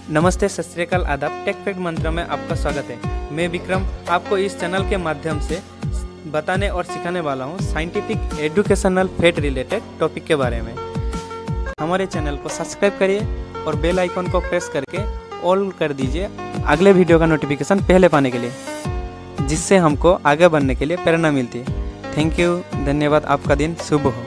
नमस्ते, सत श्री अकाल, आदाब। टेक फैक्ट मंत्र में आपका स्वागत है। मैं विक्रम आपको इस चैनल के माध्यम से बताने और सिखाने वाला हूँ scientific educational fact related topic के बारे में। हमारे चैनल को सब्सक्राइब करिए और बेल आइकन को प्रेस करके ऑल कर दीजिए अगले वीडियो का नोटिफिकेशन पहले पाने के लिए, जिससे हमको आगे बढ़ने के लिए प्रेरणा मिलती है। थैंक यू, धन्यवाद। आपका दिन शुभ हो।